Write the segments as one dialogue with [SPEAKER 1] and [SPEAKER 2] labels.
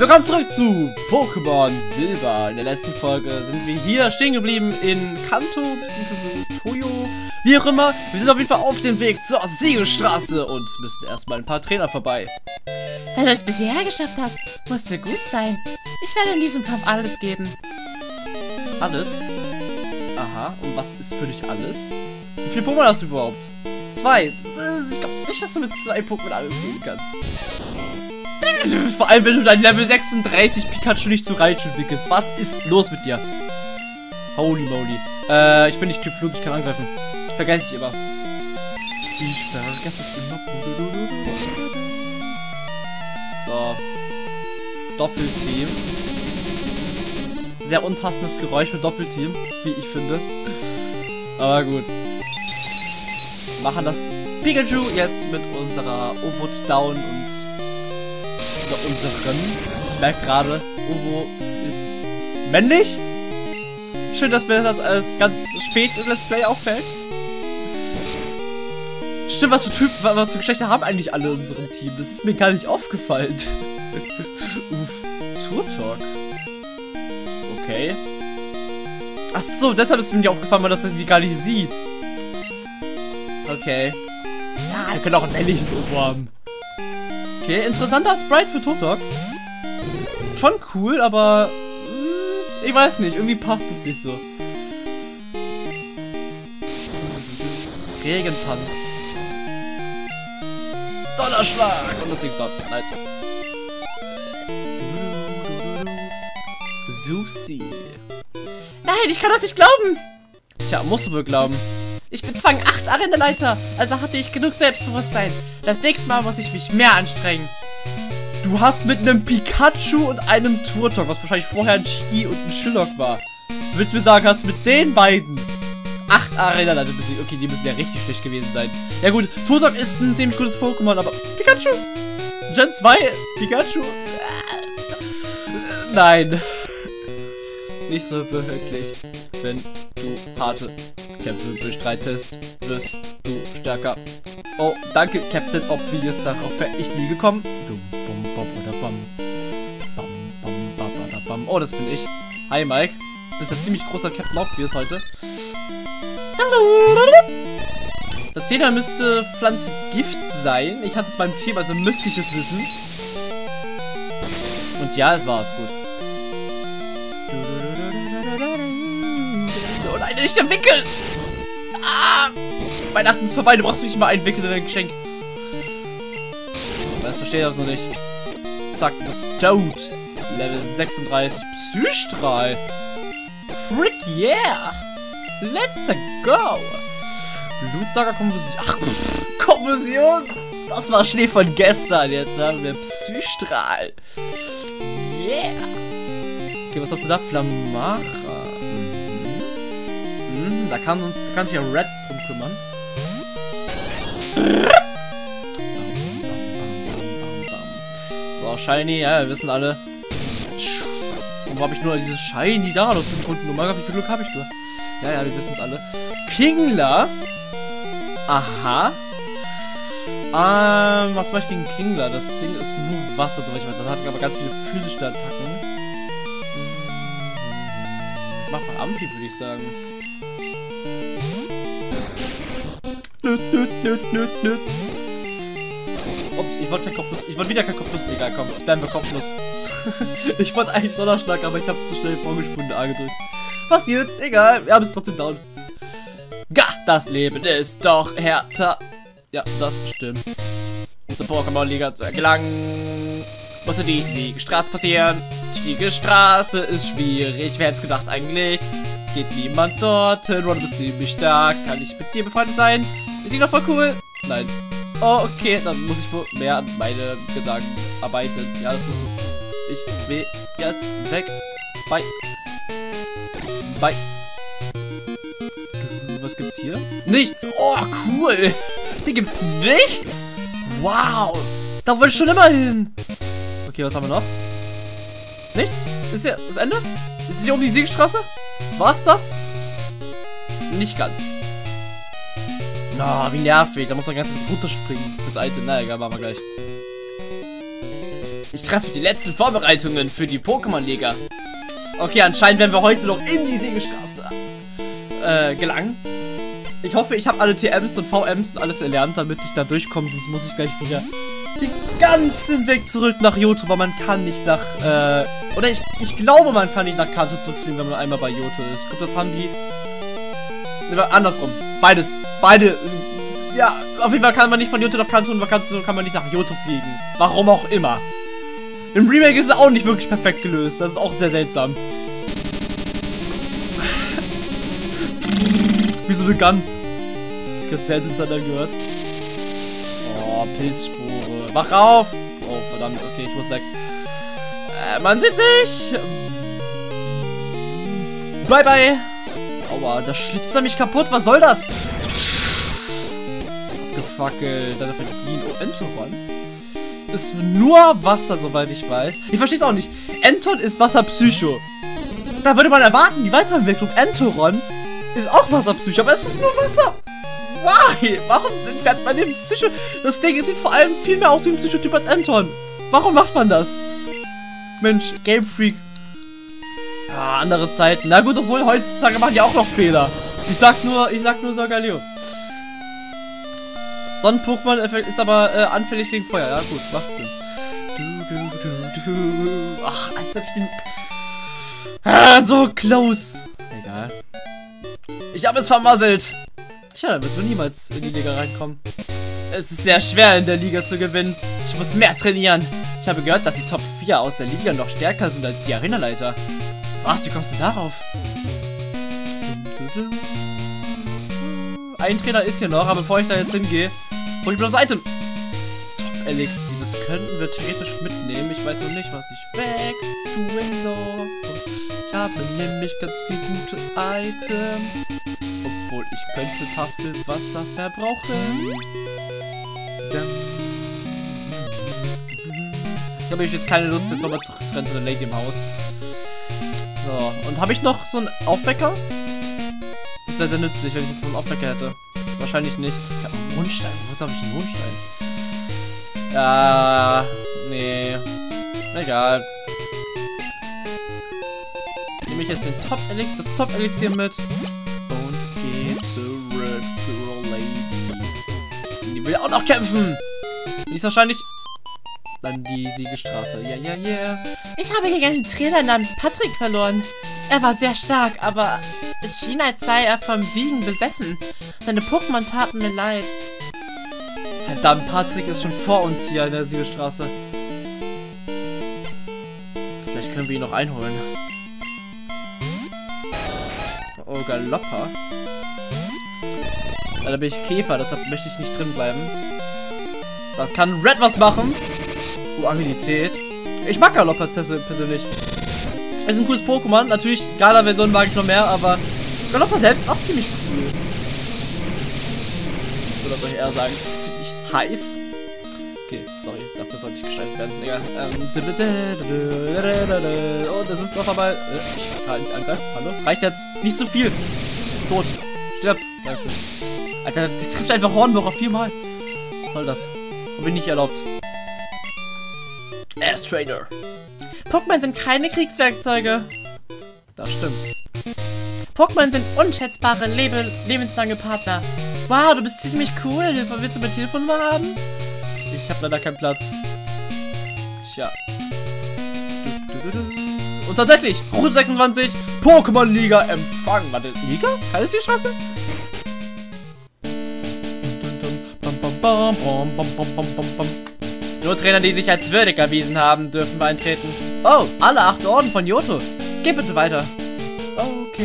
[SPEAKER 1] Willkommen zurück zu Pokémon Silber. In der letzten Folge sind wir hier stehen geblieben in Kanto, beziehungsweise Toyo, wie auch immer. Wir sind auf jeden Fall auf dem Weg zur Siegelstraße und müssen erstmal ein paar Trainer vorbei.
[SPEAKER 2] Da du es bis hierher geschafft hast, musst du gut sein. Ich werde in diesem Kampf alles geben.
[SPEAKER 1] Alles? Aha, und was ist für dich alles? Wie viele Pokémon hast du überhaupt? 2. Ich glaube nicht, dass du mit 2 Pokémon alles geben kannst. Vor allem, wenn du dein Level 36 Pikachu nicht zu Raichu entwickelst. Was ist los mit dir? Holy moly. Ich bin nicht Typ Flug, ich kann angreifen. Vergesse ich immer. Ich vergesse es immer. So. Doppelteam. Sehr unpassendes Geräusch für Doppelteam, wie ich finde. Aber gut. Wir machen das Pikachu jetzt mit unserer Ovo Down und unseren. Ich merke gerade, Ovo ist männlich. Schön, dass mir das alles ganz spät im Let's Play auffällt. Stimmt, was für Geschlechter haben eigentlich alle in unserem Team? Das ist mir gar nicht aufgefallen. Uff. Turtok. Okay. Ach so, deshalb ist mir nicht aufgefallen, weil das die gar nicht sieht. Okay. Ja, wir können auch ein männliches Ovo haben. Okay, interessanter Sprite für Turtok. Schon cool, aber ich weiß nicht, irgendwie passt es nicht so. Regentanz. Donnerschlag! Und das Ding stoppt. Nice. Susi.
[SPEAKER 2] Nein, ich kann das nicht glauben.
[SPEAKER 1] Tja, musst du wohl glauben.
[SPEAKER 2] Ich bezwang 8 Arenaleiter, also hatte ich genug Selbstbewusstsein. Das nächste Mal muss ich mich mehr anstrengen.
[SPEAKER 1] Du hast mit einem Pikachu und einem Turtok, was wahrscheinlich vorher ein Chi und ein Shillock war. Du willst mir sagen, hast mit den beiden 8 Arenaleiter besiegt. Okay, die müssen ja richtig schlecht gewesen sein. Ja gut, Turtok ist ein ziemlich gutes Pokémon, aber Pikachu? Gen 2? Pikachu? Nein. Nicht so wirklich. Wenn du harte Kämpfe bestreitest, wirst du stärker. Oh, danke, Captain Obvious. Darauf wäre ich nie gekommen. Oh, das bin ich. Hi, Mike. Du bist ein ziemlich großer Captain Obvious heute. Der Zehner müsste Pflanze Gift sein. Ich hatte es beim Team, also müsste ich es wissen. Und ja, es war es. Gut. Oh nein, nicht der Wickel! Ah! Weihnachten ist vorbei, du brauchst nicht mal einwickeln in dein Geschenk. Das verstehe ich also nicht. Zack, das Toad. Level 36. Psystrahl. Frick yeah! Let's go! Blutsager Konfusion. Ach, Konfusion! Das war Schnee von gestern. Jetzt haben wir Psystrahl. Yeah! Okay, was hast du da? Flamara. Da kann sich ja Red drum kümmern. So, Shiny, ja, wir wissen alle. Warum habe ich nur dieses Shiny da gefunden? Oh mein Gott, wie viel Glück habe ich nur? Ja, wir wissen es alle. Kingler. Aha. Was mache ich gegen Kingler? Das Ding ist nur Wasser, soweit ich weiß. Das hat aber ganz viele physische Attacken. Ich mache mal Amphi, würde ich sagen. Ups, ich wollte kein Kopfnuss. Ich wollte wieder kein Kopfnuss. Egal, komm, spam wir Kopfnuss. Ich wollte eigentlich Donnerschlag, aber ich habe zu schnell vorgesprungen A gedrückt. Passiert, egal, wir haben es trotzdem down. Ga, das Leben ist doch härter. Ja, das stimmt. Um zur Pokémon-Liga zu gelangen, musste die Siegestraße passieren. Die Siegestraße ist schwierig, wer hätte es gedacht eigentlich? Geht niemand dorthin, du bist ziemlich stark. Kann ich mit dir befreundet sein? Ist die doch voll cool? Nein. Oh, okay, dann muss ich wohl mehr an meine Gedanken arbeiten. Ja, das musst du. Ich will jetzt weg. Bye. Bye. Was gibt's hier? Nichts. Oh, cool. Hier gibt's nichts. Wow. Da wollte ich schon immer hin. Okay, was haben wir noch? Nichts? Ist hier das Ende? Ist es hier um die Siegstraße? War's das? Nicht ganz. Oh, wie nervig. Da muss man ganz runterspringen. Das alte. Na egal, machen wir gleich.
[SPEAKER 2] Ich treffe die letzten Vorbereitungen für die Pokémon-Liga. Okay, anscheinend werden wir heute noch in die Sägestraße gelangen. Ich hoffe, ich habe alle TMs und VMs und alles erlernt, damit ich da durchkomme. Sonst muss ich gleich wieder den ganzen Weg zurück nach Johto, weil man kann nicht nach, oder ich glaube, man kann nicht nach Kanto zurückfliegen, wenn man einmal bei Johto ist. Ich glaube, das haben die... Andersrum. Beides. Beide. Ja, auf jeden Fall kann man nicht von Johto nach Kanto und von Kanto kann man nicht nach Johto fliegen. Warum auch immer. Im Remake ist es auch nicht wirklich perfekt gelöst. Das ist auch sehr seltsam. Wie so eine Gun. Das ist ganz selten gehört. Oh, Pilzspore. Wach auf! Oh, verdammt. Okay, ich muss weg. Man sieht sich! Bye, bye! Aua, da schlitzt er mich kaputt. Was soll das? Abgefackelt. Dann verdient. Oh, Entoron. Ist nur Wasser, soweit ich weiß. Ich verstehe es auch nicht. Enton ist Wasserpsycho. Da würde man erwarten, die Weiterentwicklung. Entoron ist auch Wasserpsycho, aber es ist nur Wasser. Why? Warum entfernt man den Psycho? Das Ding sieht vor allem viel mehr aus wie ein Psychotyp als Enton. Warum macht man das? Mensch, Game Freak. Ah, andere Zeiten. Na gut, obwohl heutzutage machen die auch noch Fehler. Ich sag nur Solgaleo. Sonnen-Pokémon ist aber anfällig gegen Feuer. Ja gut, macht Sinn. Ach, als ob ich den... Ah, so close. Egal. Ich habe es vermasselt. Tja, dann müssen wir niemals in die Liga reinkommen. Es ist sehr schwer, in der Liga zu gewinnen. Ich muss mehr trainieren. Ich habe gehört, dass die Top 4 aus der Liga noch stärker sind als die Arenaleiter. Was, wie kommst du darauf? Ein Trainer ist hier noch, aber bevor ich da jetzt hingehe, hol ich mir das Item. Top Elixier, das könnten wir theoretisch mitnehmen. Ich weiß noch nicht, was ich weg tun soll. Ich habe nämlich ganz viele gute Items. Obwohl ich könnte Tafelwasser verbrauchen. Ich habe jetzt keine Lust, jetzt nochmal zurückzurennen zu der Lady im Haus. So, und habe ich noch so einen Aufwecker? Das wäre sehr nützlich, wenn ich jetzt so einen Aufwecker hätte. Wahrscheinlich nicht. Ich habe einen Mondstein. Wozu habe ich einen Mondstein? Ja, nee. Egal. Nehme ich jetzt den das Top-Elixier mit und gehe zurück zur Lady. Die will auch noch kämpfen. Die ist wahrscheinlich dann die Siegestraße. Ja, ja, ja.
[SPEAKER 3] Ich habe gegen einen Trainer namens Patrick verloren. Er war sehr stark, aber es schien, als sei er vom Siegen besessen. Seine Pokémon taten mir leid.
[SPEAKER 1] Verdammt, Patrick ist schon vor uns hier in der Siegestraße. Vielleicht können wir ihn noch einholen. Oh, Galoppa. Da bin ich Käfer, deshalb möchte ich nicht drin bleiben. Da kann Red was machen. Agilität. Ich mag Galoppa persönlich. Ist ein cooles Pokémon. Natürlich, Gala-Version mag ich noch mehr, aber Galoppa selbst ist auch ziemlich cool. Oder soll ich eher sagen, ist ziemlich heiß. Okay, sorry, dafür sollte ich gescheit werden. Egal. Oh, das ist doch aber... ich kann nicht angreifen. Hallo? Reicht jetzt. Nicht so viel. Tot. Stirb. Danke. Alter, der trifft einfach Hornbohrer 4-mal. Was soll das? Und bin nicht erlaubt. Er ist Trainer.
[SPEAKER 3] Pokémon sind keine Kriegswerkzeuge.
[SPEAKER 1] Das stimmt.
[SPEAKER 3] Pokémon sind unschätzbare, lebenslange Partner. Wow, du bist ziemlich cool. Willst du meine Telefonnummer haben?
[SPEAKER 1] Ich habe leider keinen Platz. Tja. Und tatsächlich, Route 26, Pokémon-Liga empfangen. Warte, Liga? Keine Zielstraße? Nur Trainer, die sich als würdig erwiesen haben, dürfen beitreten. Oh, alle 8 Orden von Johto. Geh bitte weiter. Okay.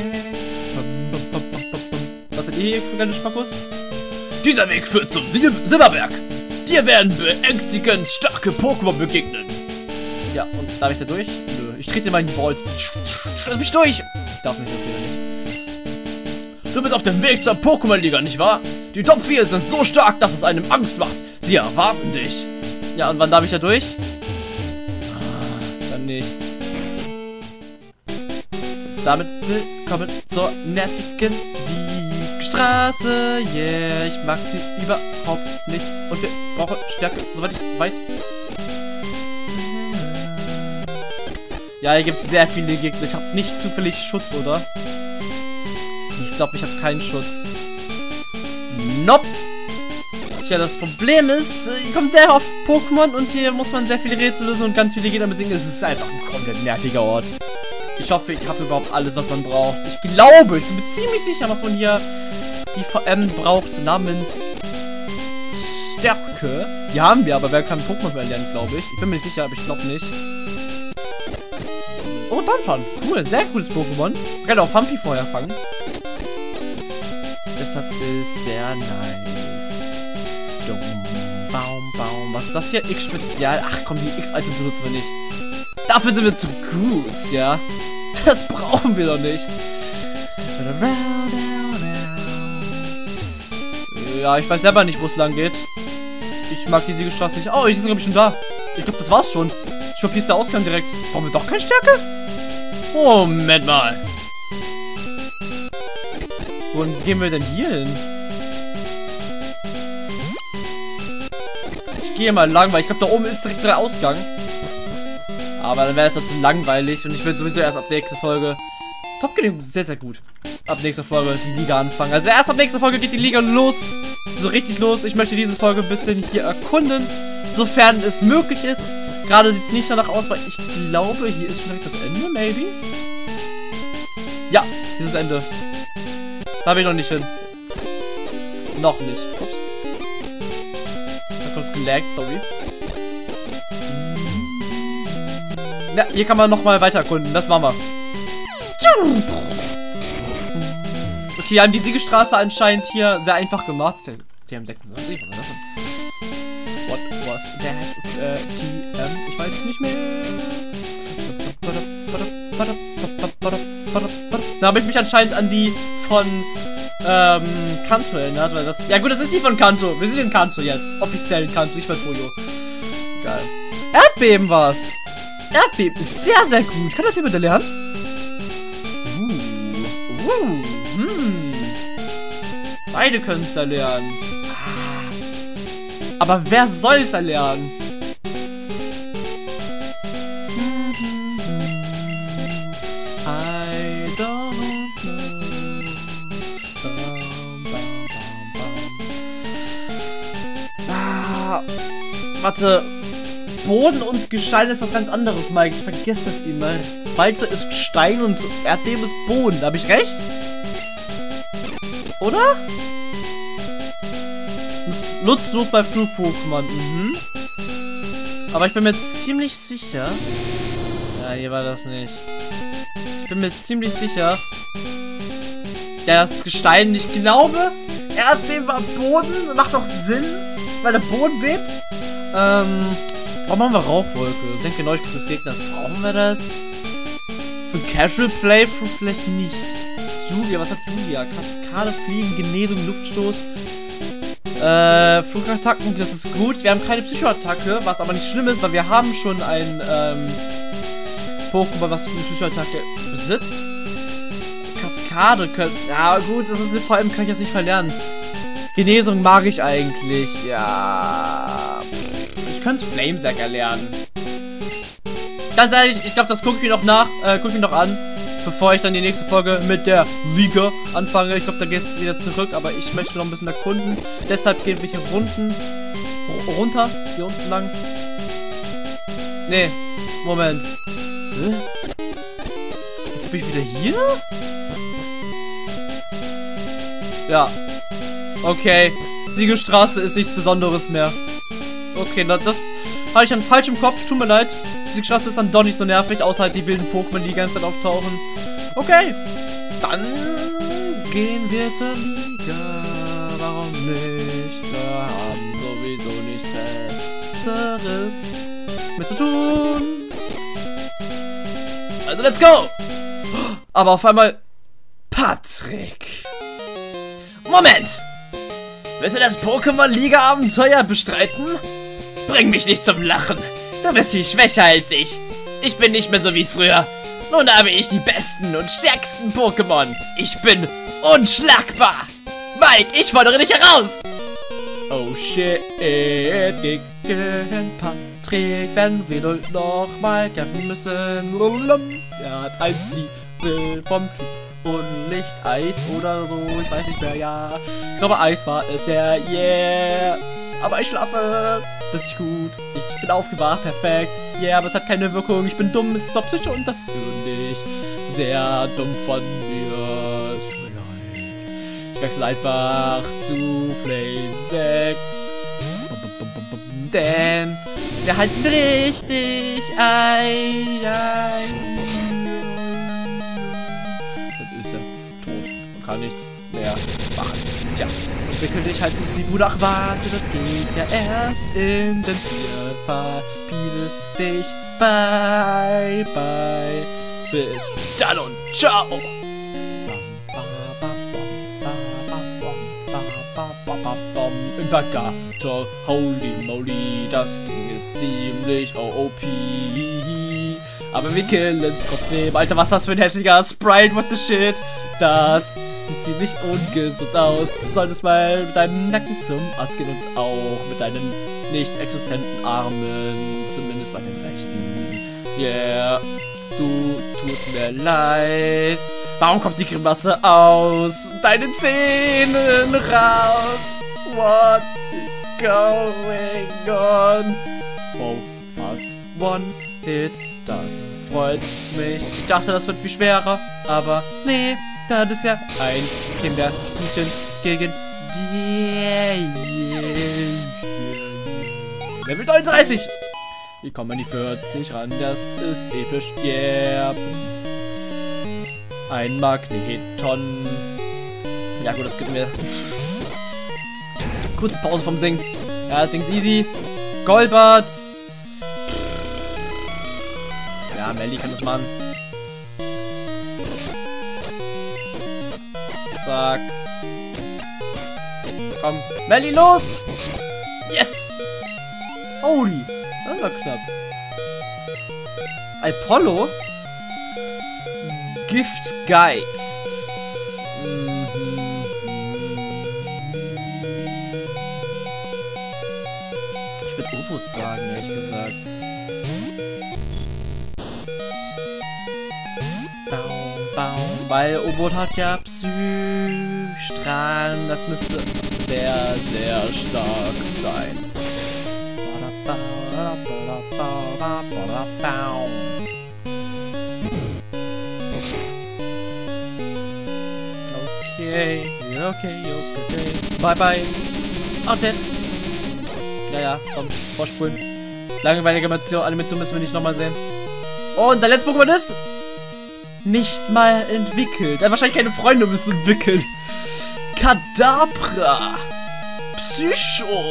[SPEAKER 1] Was seid ihr hier für kleine Spackos? Dieser Weg führt zum Silberberg. Dir werden beängstigend starke Pokémon begegnen. Ja, und darf ich da durch? Nö, ich trete in meinen Balls. Lass mich durch. Ich darf nicht, okay, nicht. Du bist auf dem Weg zur Pokémon-Liga, nicht wahr? Die Top 4 sind so stark, dass es einem Angst macht. Sie erwarten dich. Ja, und wann darf ich da durch? Dann nicht. Damit willkommen zur nervigen Siegstraße. Yeah, ich mag sie überhaupt nicht. Und wir brauchen Stärke, soweit ich weiß.
[SPEAKER 2] Ja, hier gibt es sehr viele Gegner. Ich habe nicht zufällig Schutz, oder? Ich glaube, ich habe keinen Schutz. Nope. Tja, das Problem ist, hier kommt sehr oft Pokémon und hier muss man sehr viele Rätsel lösen und ganz viele Gegner besiegen. Es ist einfach ein komplett nerviger Ort. Ich hoffe, ich habe überhaupt alles, was man braucht. Ich glaube, ich bin mir ziemlich sicher, was man hier die VM braucht, namens Stärke. Die haben wir, aber wir können Pokémon mehr lernen, glaube ich. Ich bin mir nicht sicher, aber ich glaube nicht. Oh, Donphan. Cool, sehr cooles Pokémon. Ich kann auch Fampi vorher fangen. Deshalb ist sehr nice. Baum, Baum. Was ist das hier? X-Spezial. Ach komm, die X-Item benutzen wir nicht. Dafür sind wir zu gut, ja. Das brauchen wir doch nicht. Ja, ich weiß selber nicht, wo es lang geht. Ich mag die Siegelstraße nicht. Oh, ich bin, glaube ich, schon da. Ich glaube, das war's schon. Ich glaube, hier ist der Ausgang direkt. Brauchen wir doch keine Stärke? Moment mal. Wo gehen wir denn hier hin? Ich gehe mal lang, weil ich glaube, da oben ist direkt der Ausgang. Aber dann wäre es dazu langweilig und ich will sowieso erst ab nächster Folge. Top Game ist sehr, sehr gut. Ab nächster Folge die Liga anfangen. Also erst ab nächster Folge geht die Liga los. So richtig los. Ich möchte diese Folge ein bisschen hier erkunden. Sofern es möglich ist. Gerade sieht es nicht danach aus, weil ich glaube, hier ist schon direkt das Ende, maybe. Ja, dieses Ende. Da bin ich noch nicht hin. Noch nicht. Ups. Ich hab kurz gelaggt, sorry. Ja, hier kann man nochmal weiter erkunden. Das machen wir. Okay, wir haben die Siegestraße anscheinend hier sehr einfach gemacht. TM 26, was war das denn? What was that? TM, ich weiß es nicht mehr. Da habe ich mich anscheinend an die von Kanto erinnert, weil das... Ja gut, das ist die von Kanto. Wir sind in Kanto jetzt. Offiziell in Kanto, nicht bei Toyo. Geil. Erdbeben war's. Erdbeben ist sehr, sehr gut. Kann das jemand lernen? Beide können es erlernen. Aber wer soll es erlernen? I don't know. Warte. Boden und Gestein ist was ganz anderes, Mike. Ich vergesse das immer. Walze ist Stein und Erdbeben ist Boden. Da habe ich recht? Oder? Nutzlos bei Flug-Pokémon. Mhm. Aber ich bin mir ziemlich sicher. Ja, hier war das nicht. Ich bin mir ziemlich sicher. Das Gestein, ich glaube, Erdbeben am Boden. Macht doch Sinn, weil der Boden bebt. Warum haben wir Rauchwolke? Ich denke, neu gibt es Gegner. Brauchen wir das? Für Casual Playthrough vielleicht nicht. Julia, was hat Julia? Kaskade, Fliegen, Genesung, Luftstoß. Flugattacken, das ist gut. Wir haben keine Psychoattacke, was aber nicht schlimm ist, weil wir haben schon ein Pokémon, was eine Psychoattacke besitzt. Kaskade können... Ja gut, das ist eine VM, kann ich jetzt nicht verlernen. Genesung mag ich eigentlich. Ja... Ich könnte Flamesack erlernen. Ganz ehrlich, ich glaube, das gucke ich mir noch noch an, bevor ich dann die nächste Folge mit der Liga anfange. Ich glaube, da geht es wieder zurück, aber ich möchte noch ein bisschen erkunden. Deshalb gehen wir hier runter, hier unten lang. Nee, Moment. Jetzt bin ich wieder hier? Ja. Okay. Siegelstraße ist nichts Besonderes mehr. Okay, na, das hatte ich dann falsch im Kopf. Tut mir leid. Die Straße ist dann doch nicht so nervig, außer halt die wilden Pokémon, die die ganze Zeit auftauchen. Okay. Dann gehen wir zur Liga. Warum nicht? Wir haben sowieso nichts Besseres mit zu tun. Also, let's go! Aber auf einmal... Patrick. Moment! Willst du das Pokémon-Liga-Abenteuer bestreiten? Bring mich nicht zum Lachen. Du bist viel schwächer als ich. Ich bin nicht mehr so wie früher. Nun habe ich die besten und stärksten Pokémon. Ich bin unschlagbar. Mike, ich fordere dich heraus. Oh shit, gegen Patrick. trägt, wenn wir nochmal kämpfen müssen. Er hat ein Sleeve vom Typ und nicht Eis oder so, ich weiß nicht mehr, ja. Ich glaube, Eis war es, ja, yeah. Aber ich schlafe, das ist nicht gut. Ich bin aufgewacht, perfekt. Yeah, aber es hat keine Wirkung, ich bin dumm, es ist doch Psycho und das ist nicht sehr dumm von mir. Es tut mir leid. Ich wechsle einfach zu Flamesec. Denn der heizt ihn richtig ein. Dann ist er tot und kann nichts mehr machen. Tja, entwickel dich halt zu Sibu nach. Warte, das geht ja erst in den 4. Kapitel. Dich, bye, bye. Bis dann und ciao. Impagator, holy moly, das Ding ist ziemlich OP. Aber wir killen es trotzdem. Alter, was ist das für ein hässlicher Sprite? What the shit? Das sieht ziemlich ungesund aus. Du solltest mal mit deinem Nacken zum Arzt gehen und auch mit deinen nicht existenten Armen. Zumindest bei den rechten. Yeah. Du tust mir leid. Warum kommt die Grimasse aus deinen Zähnen raus? What is going on? Oh, fast one hit. Das freut mich. Ich dachte, das wird viel schwerer. Aber nee, das ist ja ein Kinderspielchen gegen die Level 39. Wir kommen an die 40 ran. Das ist episch. Yeah. Ein Magneton. Ja gut, das gibt mir kurze Pause vom Singen. Ja, das Ding ist easy. Golbert. Ja, Melly kann das machen. Zack. Komm, Melly, los! Yes! Holy, das war knapp. Apollo? Giftgeist. Ich würde Ufo sagen, ehrlich gesagt. Weil U-Boot hat ja Psystrahlen, das müsste sehr, sehr stark sein. Okay. Bye bye. Und dead. Ja, komm, vorspulen. Langweilige Animation müssen wir nicht nochmal sehen. Und der letzte Pokémon ist nicht mal entwickelt. Wahrscheinlich keine Freunde müssen entwickeln. Kadabra. Psycho.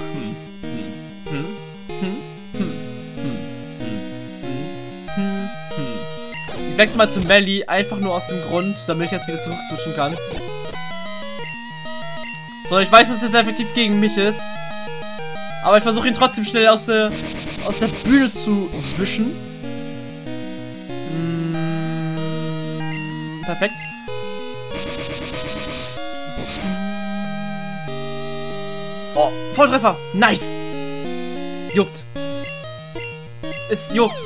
[SPEAKER 2] Ich wechsle mal zu Melly, einfach nur aus dem Grund, damit ich jetzt wieder zurückzwischen kann. So, ich weiß, dass es effektiv gegen mich ist. Aber ich versuche ihn trotzdem schnell aus der Bühne zu wischen. Perfekt. Oh, Volltreffer. Nice. Juckt. Es juckt.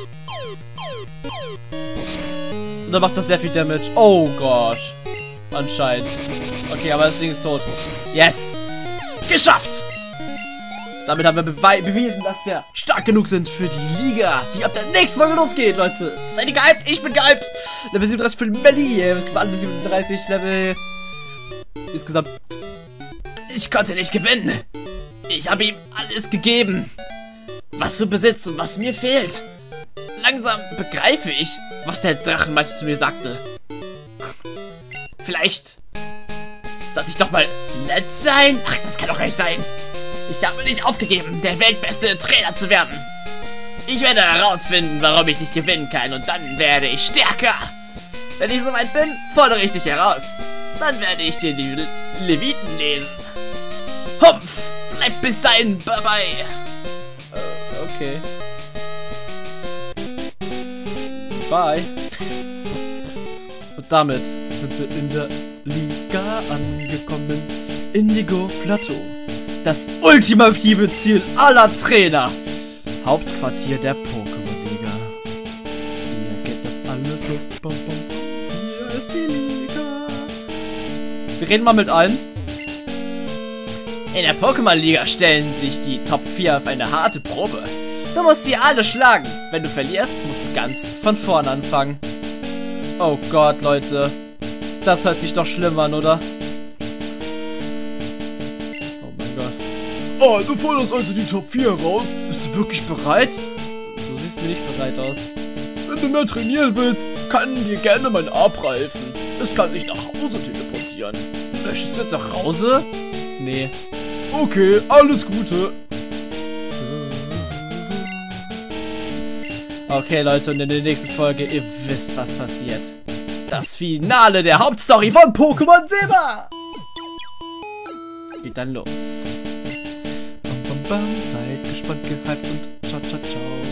[SPEAKER 2] Und dann macht das sehr viel Damage. Oh Gott. Anscheinend. Okay, aber das Ding ist tot. Yes. Geschafft. Damit haben wir bewiesen, dass wir stark genug sind für die Liga, die ab der nächsten Folge losgeht, Leute. Seid ihr gehypt? Ich bin gehypt. Level 37 für den Melly. Es gibt alle 37 Level. Insgesamt. Ich konnte nicht gewinnen. Ich habe ihm alles gegeben, was du besitzt und was mir fehlt. Langsam begreife ich, was der Drachenmeister zu mir sagte. Vielleicht sollte ich doch mal nett sein? Ach, das kann doch gar nicht sein. Ich habe nicht aufgegeben, der weltbeste Trainer zu werden. Ich werde herausfinden, warum ich nicht gewinnen kann und dann werde ich stärker. Wenn ich soweit bin, fordere ich dich heraus. Dann werde ich dir die Leviten lesen. Humpf, bleib bis dahin, bye-bye. Okay. Bye. Und damit sind wir in der Liga angekommen. Indigo Plateau. Das ultimative Ziel aller Trainer.
[SPEAKER 1] Hauptquartier der Pokémon-Liga. Hier geht das alles los. Bum, bum. Hier ist die Liga. Wir reden mal mit allen. In der Pokémon-Liga stellen dich die Top 4 auf eine harte Probe. Du musst sie alle schlagen. Wenn du verlierst, musst du ganz von vorn anfangen. Oh Gott, Leute. Das hört sich doch schlimm an, oder? Oh mein Gott. Oh, du forderst also die Top 4 raus. Bist du wirklich bereit? Du siehst mir nicht bereit aus. Wenn du mehr trainieren willst, kann dir gerne mein Abra helfen. Es kann dich nach Hause teleportieren. Möchtest du jetzt nach Hause? Nee. Okay, alles Gute. Okay, Leute, und in der nächsten Folge, ihr wisst, was passiert. Das Finale der Hauptstory von Pokémon Silber geht dann los. Bam, bam, bam, seid gespannt, gehypt und ciao, ciao, ciao.